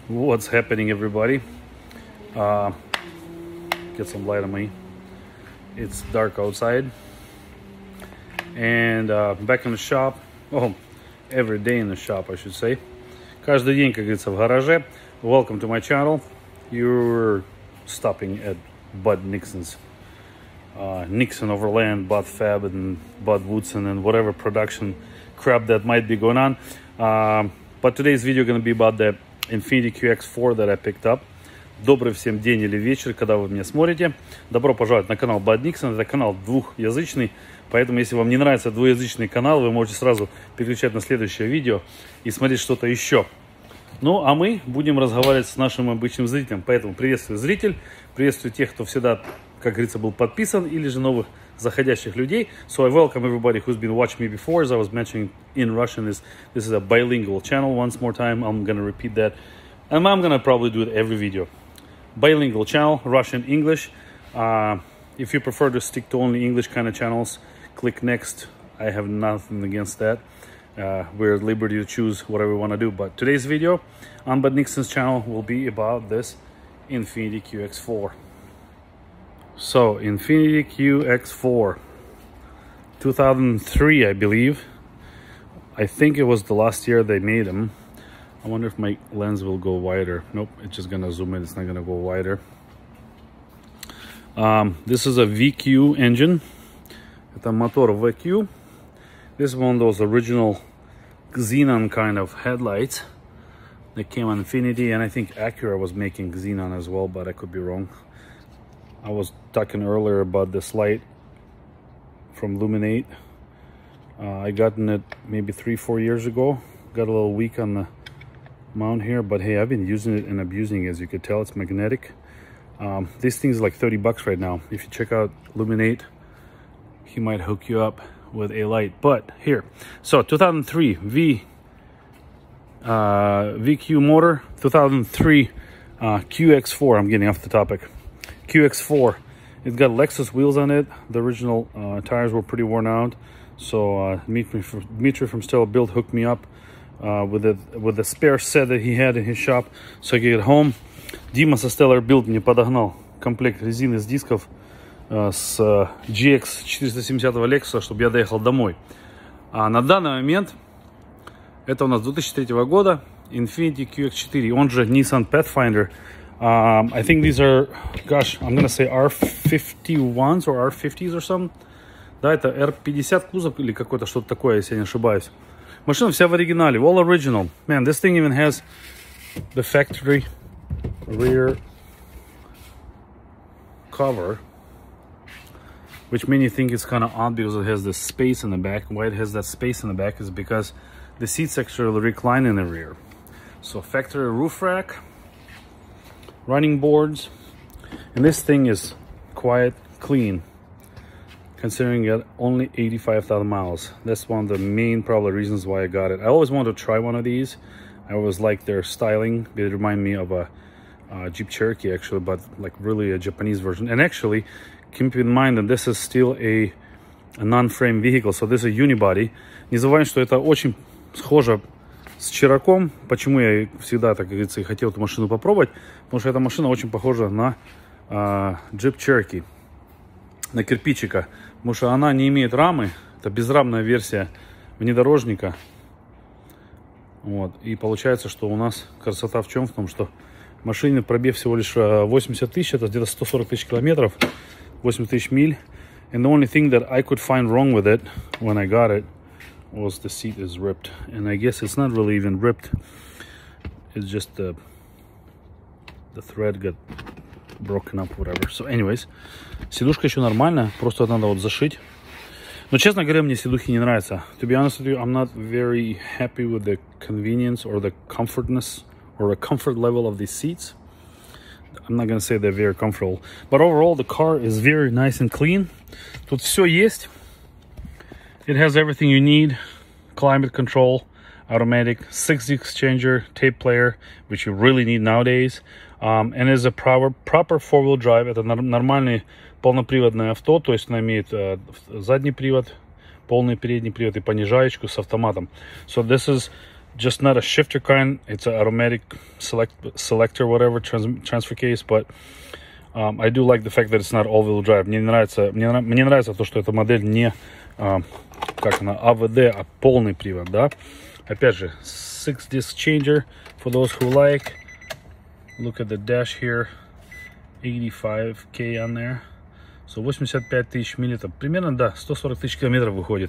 What's happening, everybody? Uh, get some light on me. It's dark outside, and back in the shop. Oh, every day in the shop, I should say. Каждый день, как говорится, в гараже. Welcome to my channel. You're stopping at Bud Nixon's. Nixon Overland, Bud Fab, and Bud Woodson, and whatever production crap that might be going on. But today's video going to be about the Infiniti QX4 that I picked up. Добрый всем день или вечер, когда вы меня смотрите. Добро пожаловать на канал Bud Nixon. Это канал двухязычный, поэтому если вам не нравится двуязычный канал, вы можете сразу переключать на следующее видео и смотреть что-то еще. Ну, а мы будем разговаривать с нашим обычным зрителем. Поэтому приветствую зритель, приветствую тех, кто всегда, как говорится, был подписан, или же новых заходящих людей. So I welcome everybody who's been watching me before. As I was mentioning in Russian, this is a bilingual channel. Once more time, I'm going to repeat that. And I'm going to probably do it every video. Bilingual channel, Russian, English. If you prefer to stick to only English kind of channels, click next. I have nothing against that. We're at liberty to choose whatever we want to do. But today's video on Bud Nixon's channel will be about this Infiniti QX4. So, Infiniti QX4, 2003, I believe. I think it was the last year they made them. I wonder if my lens will go wider. Nope, it's just gonna zoom in, it's not gonna go wider. This is a VQ engine. Это мотор VQ. This is one of those original Xenon kind of headlights that came on Infiniti, and I think Acura was making Xenon as well, but I could be wrong. I was talking earlier about this light from Luminate. I gotten it maybe 3-4 years ago. Got a little weak on the mount here, but hey, I've been using it and abusing it. As you could tell, it's magnetic. This thing's like 30 bucks right now. If you check out Luminate, he might hook you up with a light. But here, so 2003 VQ motor, 2003 QX4. I'm getting off the topic. QX4. It's got Lexus wheels on it. The original tires were pretty worn out, so Dmitry from Stellar Build hooked me up with the spare set that he had in his shop, so I could get home. Дима со Stellar Build мне подогнал комплект резины с дисков с GX 470 Lexus, чтобы я доехал домой. А на данный момент это у нас 2003 года Infiniti QX4, он же Nissan Pathfinder. I think these are, gosh, I'm gonna say R51s or R50s or something. Да, это R50 кузов или какой-то что-то такое, если я не ошибаюсь. Машина вся в оригинале, all original. Man, this thing even has the factory rear cover, which many think is kind of odd because it has this space in the back. Why it has that space in the back is because the seats actually recline in the rear. So factory roof rack, running boards, and this thing is quite clean considering it only 85,000 miles. That's one of the main probably reasons why I got it. I always wanted to try one of these. I always like their styling. They remind me of a Jeep Cherokee actually, but like really a Japanese version. And actually keep in mind that this is still a non-frame vehicle, so this is a unibody. Не забываем, что это очень схоже с Чироком. Почему я всегда, так говорится, и хотел эту машину попробовать? Потому что эта машина очень похожа на Jeep Cherokee, на кирпичика. Потому что она не имеет рамы. Это безрамная версия внедорожника. Вот. И получается, что у нас красота в чем? В том, что машине пробег всего лишь 80 тысяч. Это где-то 140 тысяч километров. 80 тысяч миль. And the only thing that I could find wrong with it when I got it was the seat is ripped, and I guess it's not really even ripped, it's just the thread got broken up, whatever. So anyways, сидушка еще нормальная, просто надо вот зашить. Но честно говоря, мне сидухи не нравятся. To be honest with you, I'm not very happy with the convenience or the comfortness or the comfort level of these seats. I'm not gonna say they're very comfortable, but overall the car is very nice and clean. Тут все есть. It has everything you need: climate control, automatic, 6 exchanger, tape player, which you really need nowadays, and is a proper four-wheel drive. Это нормальный полноприводное авто, то есть она имеет задний привод, полный передний привод и понижаечку с автоматом. So this is just not a shifter kind. It's an automatic selector, whatever, transfer case. But I do like the fact that it's not all-wheel drive. Мне нравится то, что эта модель не как она, АВД, а полный привод, да. Опять же, 6-disc changer for those who like. Look at the dash here, 85K on there. So 85 тысяч миль, это примерно, да, 140 тысяч километров выходит.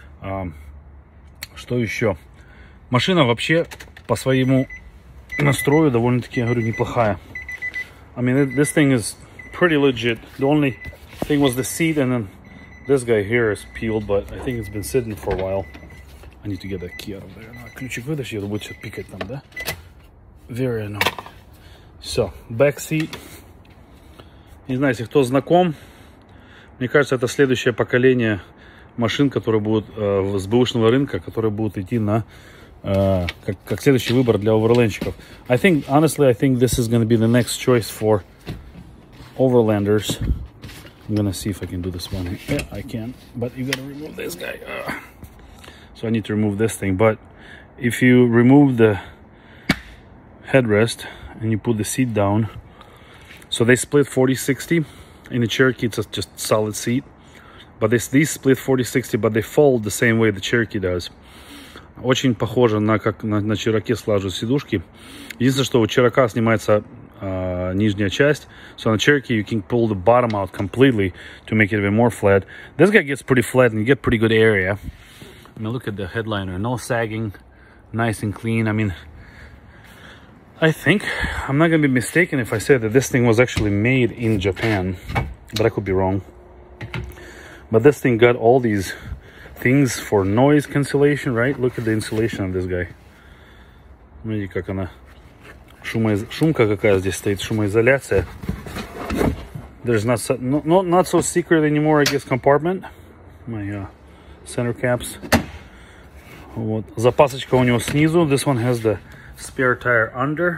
Что еще? Машина вообще по своему настрою довольно-таки, я говорю, неплохая. I mean, this thing is pretty legit. The only thing was the seat, and then this guy here is peeled, but I think it's been sitting for a while. I need to get that key out of there. Ключик вытащи, это будет что-то пикать там, да? Very annoying. Все, back seat. Не знаю, если кто знаком, мне кажется, это следующее поколение машин, которые будут с бэушного рынка, которые будут идти на как следующий выбор для оверлендщиков. Honestly, I think this is going to be the next choice for overlanders. I'm going to see if I can do this one. Yeah, I can, but you got to remove this guy. So I need to remove this thing. But if you remove the headrest and you put the seat down, so they split 40-60. In the Cherokee, it's just solid seat. But these split 40-60, but they fold the same way the Cherokee does. Очень похоже на как на Cherokee слаживают сидушки. Единственное, что у Cherokee снимается нижняя часть. So on the Cherokee, you can pull the bottom out completely to make it even more flat. This guy gets pretty flat and you get pretty good area. I mean, look at the headliner. No sagging. Nice and clean. I mean, I think I'm not going to be mistaken if I say that this thing was actually made in Japan. But I could be wrong. But this thing got all these things for noise cancellation, right? Look at the insulation of this guy. Смотрите, как она. Шумка какая здесь стоит, шумоизоляция. There's not so secret anymore, I guess, compartment. My center caps. Вот. Запасочка у него снизу. This one has the spare tire under.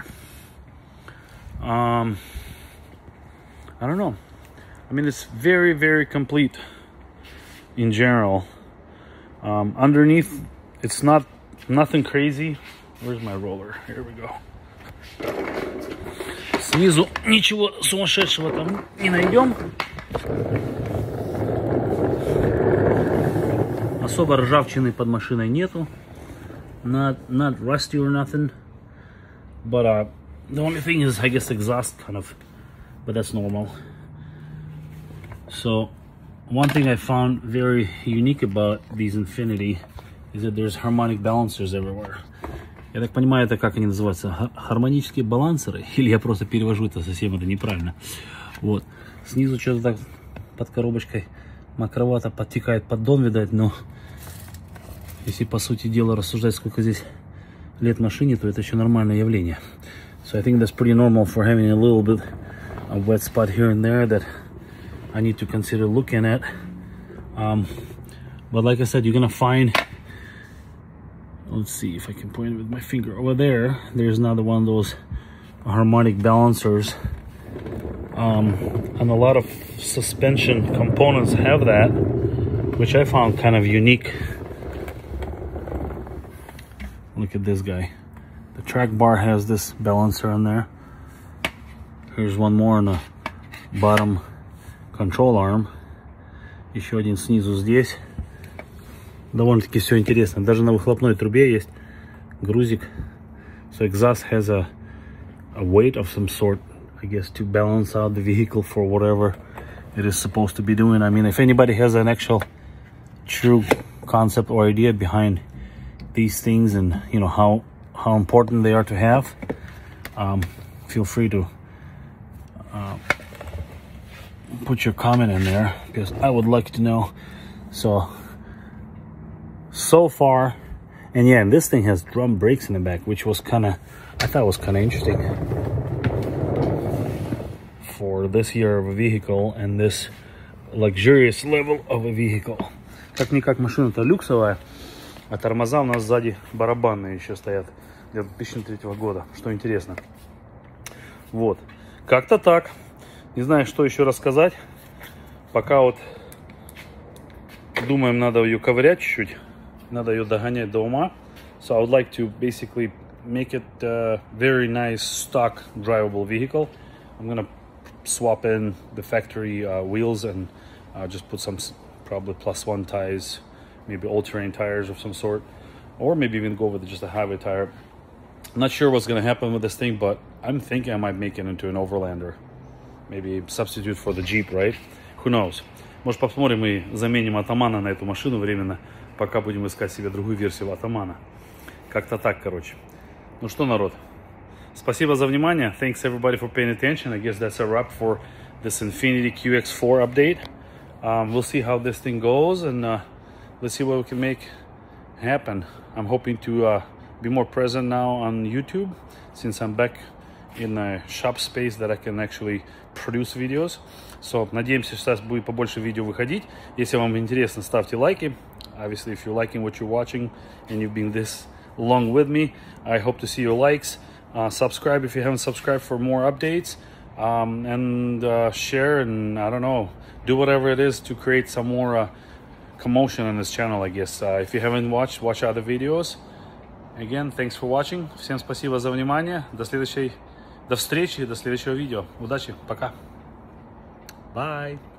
I don't know. I mean, it's very, very complete in general. Underneath, it's nothing crazy. Where's my roller? Here we go. Снизу ничего сумасшедшего там не найдем. Особо ржавчины под машиной нету. Not rusty or nothing. But the only thing is, I guess, exhaust kind of. But that's normal. So one thing I found very unique about these Infiniti is that there's harmonic balancers everywhere. Я так понимаю, это как они называются? Хармонические балансеры? Или я просто перевожу это совсем это неправильно? Вот. Снизу что-то так под коробочкой мокровато подтекает поддон, видать, но если по сути дела рассуждать, сколько здесь лет машине, то это еще нормальное явление. So I think that's pretty normal for having a little bit of wet spot here and there that I need to consider looking at. But like I said, you're gonna find, let's see if I can point it with my finger over there. There's another one of those harmonic balancers. And a lot of suspension components have that, which I found kind of unique. Look at this guy. The track bar has this balancer on there. Here's one more on the bottom control arm. Еще один снизу здесь. Довольно-таки все интересно. Даже на выхлопной трубе есть грузик. So exhaust has a weight of some sort, I guess, to balance out the vehicle for whatever it is supposed to be doing. I mean, if anybody has an actual true concept or idea behind these things and, you know, how important they are to have, feel free to put your comment in there, because I would like to know. So far, and yeah, and this thing has drum brakes in the back, which was I thought was kind of interesting for this year of a vehicle and this luxurious level of a vehicle. Как-никак машина-то люксовая, а тормоза у нас сзади барабанные еще стоят, где-то 2003 года, что интересно. Вот, как-то так. Не знаю, что еще рассказать. Пока вот думаем, надо ее ковырять чуть-чуть. Надо ее догонять до ума. So I would like to basically make it a very nice stock drivable vehicle. I'm gonna swap in the factory wheels and just put some probably +1 tires, maybe all-terrain tires of some sort, or maybe even go with just a highway tire. I'm not sure what's gonna happen with this thing, but I'm thinking I might make it into an overlander. Maybe substitute for the Jeep, right? Who knows? Может, посмотрим и заменим Атамана на эту машину временно, пока будем искать себе другую версию Атамана. Как-то так, короче. Ну что, народ, спасибо за внимание. Thanks everybody for paying attention. I guess that's a wrap for this Infiniti QX4 update. We'll see how this thing goes, and let's see what we can make happen. I'm hoping to be more present now on YouTube, since I'm back in a shop space that I can actually produce videos. So, надеемся, сейчас будет побольше видео выходить. Если вам интересно, ставьте лайки. Obviously, if you're liking what you're watching and you've been this long with me, I hope to see your likes. Subscribe if you haven't subscribed for more updates, and share, and I don't know, do whatever it is to create some more commotion on this channel, I guess. If you haven't watched, watch other videos. Again, thanks for watching. Всем спасибо за внимание. До встречи, до следующего видео. Удачи, пока. Bye.